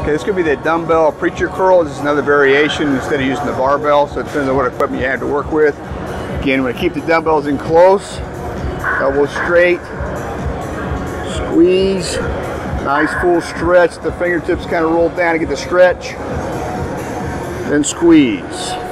Okay, this could be the dumbbell preacher curl. This is another variation instead of using the barbell, so it depends on what equipment you have to work with. Again, we're going to keep the dumbbells in close, elbow straight, squeeze, nice full stretch. The fingertips kind of roll down to get the stretch, then squeeze.